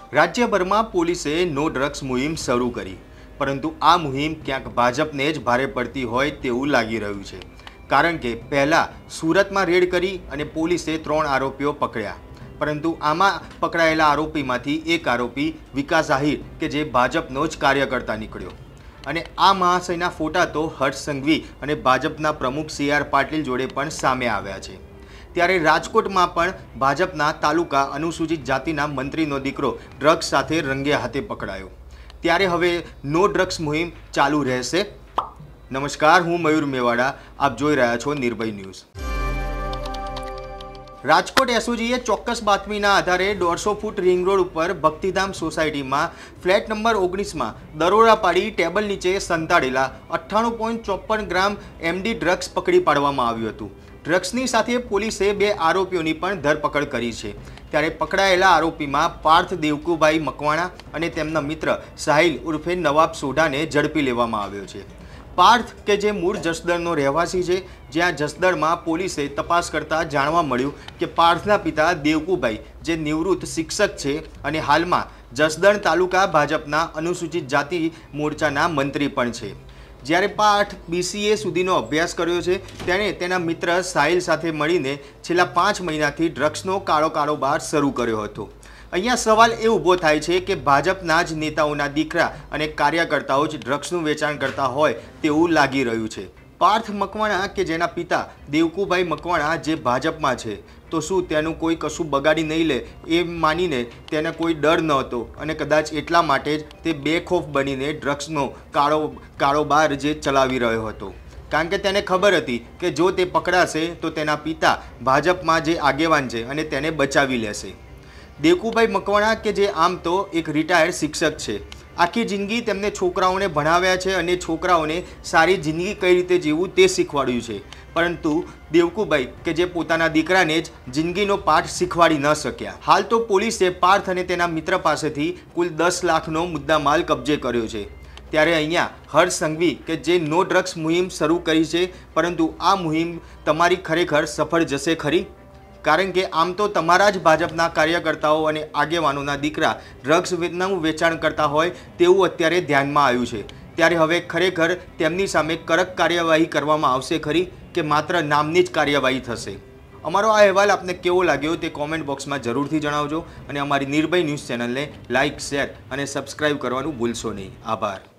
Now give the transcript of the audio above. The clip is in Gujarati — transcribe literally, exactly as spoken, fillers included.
રાજ્યભરમાં પોલીસે નો ડ્રગ્સ મુહિમ શરૂ કરી, પરંતુ આ મુહિમ ક્યાંક ભાજપને જ ભારે પડતી હોય તેવું લાગી રહ્યું છે। કારણ કે પહેલાં સુરતમાં રેડ કરી અને પોલીસે ત્રણ આરોપીઓ પકડ્યા, પરંતુ આમાં પકડાયેલા આરોપીમાંથી એક આરોપી વિકાસ આહિર કે જે ભાજપનો જ કાર્યકર્તા નીકળ્યો। અને આ મહાશયના ફોટા તો હર્ષ સંઘવી અને ભાજપના પ્રમુખ સી આર પાટીલ જોડે પણ સામે આવ્યા છે। ત્યારે રાજકોટમાં પણ ભાજપના તાલુકા અનુસૂચિત જાતિના મંત્રીનો દીકરો ડ્રગ્સ સાથે રંગે હાથે પકડાયો। ત્યારે હવે નો ડ્રગ્સ મુહિમ ચાલુ રહેશે। નમસ્કાર, હું મયુર મેવાડા, આપ જોઈ રહ્યા છો નિર્ભય ન્યૂઝ। રાજકોટ એસઓજીએ ચોક્કસ બાતમીના આધારે દોઢસો ફૂટ રિંગ રોડ ઉપર ભક્તિધામ સોસાયટીમાં ફ્લેટ નંબર ઓગણીસમાં દરોડા પાડી ટેબલ નીચે સંતાડેલા અઠ્ઠાણું પોઈન્ટ ચોપન ગ્રામ એમડી ડ્રગ્સ પકડી પાડવામાં આવ્યું હતું। ડ્રગ્સની સાથે પોલીસે બે આરોપીઓની પણ ધરપકડ કરી છે। ત્યારે પકડાયેલા આરોપીમાં પાર્થ દેવકુભાઈ મકવાણા અને તેમના મિત્ર સાહિલ ઉર્ફે નવાબ સોઢાને ઝડપી લેવામાં આવ્યો છે। પાર્થ કે જે મૂળ જસદણનો રહેવાસી છે, જ્યાં જસદણમાં પોલીસે તપાસ કરતાં જાણવા મળ્યું કે પાર્થના પિતા દેવકુભાઈ જે નિવૃત્ત શિક્ષક છે અને હાલમાં જસદણ તાલુકા ભાજપના અનુસૂચિત જાતિ મોરચાના મંત્રી પણ છે। જ્યારે પાર્થ બીસીએ સુધીનો અભ્યાસ કર્યો છે, તેણે તેના મિત્ર સાહિલ સાથે મળીને છેલ્લા પાંચ મહિનાથી ડ્રગ્સનો કાળો કારોબાર શરૂ કર્યો હતો। અહીંયા સવાલ એ ઊભો થાય છે કે ભાજપના જ નેતાઓના દીકરા અને કાર્યકર્તાઓ જ ડ્રગ્સનું વેચાણ કરતા હોય તેવું લાગી રહ્યું છે। પાર્થ મકવાણા કે જેના પિતા દેવકુભાઈ મકવાણા જે ભાજપમાં છે, તો શું તેનું કોઈ કશું બગાડી નહીં લે એ માનીને તેને કોઈ ડર ન હતો અને કદાચ એટલા માટે જ તે બેખોફ બનીને ડ્રગ્સનો કાળો કારોબાર જે ચલાવી રહ્યો હતો। કારણ કે તેને ખબર હતી કે જો તે પકડાશે તો તેના પિતા ભાજપમાં જે આગેવાન છે અને તેને બચાવી લેશે। દેવકુભાઈ મકવાણા કે જે આમ તો એક રિટાયર્ડ શિક્ષક છે, આખી જિંદગી તેમને છોકરાઓને ભણાવ્યા છે અને છોકરાઓને સારી જિંદગી કઈ રીતે જીવવું તે શીખવાડ્યું છે, પરંતુ દેવકુભાઈ કે જે પોતાના દીકરાને જ જિંદગીનો પાઠ શીખવાડી ન શક્યા। હાલ તો પોલીસે પાર્થ અને તેના મિત્ર પાસેથી કુલ દસ લાખનો મુદ્દામાલ કબજે કર્યો છે। ત્યારે અહીંયા હર્ષ સંઘવી કે જે નો ડ્રગ્સ મુહિમ શરૂ કરી છે, પરંતુ આ મુહિમ તમારી ખરેખર સફળ જશે ખરી? કારણ કે આમ તો તમારા જ ભાજપના કાર્યકર્તાઓ અને આગેવાનોના દીકરા ડ્રગ્સનું વેચાણ કરતા હોય તેવું અત્યારે ધ્યાનમાં આવ્યું છે। ત્યારે હવે ખરેખર તેમની સામે કડક કાર્યવાહી કરવામાં આવશે ખરી કે માત્ર નામની જ કાર્યવાહી થશે? અમારો આ અહેવાલ આપને કેવો લાગ્યો તે કોમેન્ટ બોક્સમાં જરૂરથી જણાવજો અને અમારી નિર્ભય ન્યૂઝ ચેનલને લાઇક, શેર અને સબસ્ક્રાઈબ કરવાનું ભૂલશો નહીં। આભાર।